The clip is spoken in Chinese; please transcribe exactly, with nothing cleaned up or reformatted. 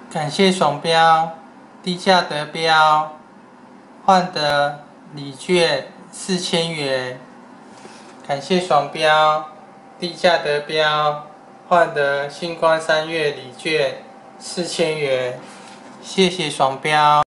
感谢爽标低价得标，换得礼券四千元。感谢爽标低价得标，换得星光三月礼券四千元。谢谢爽标。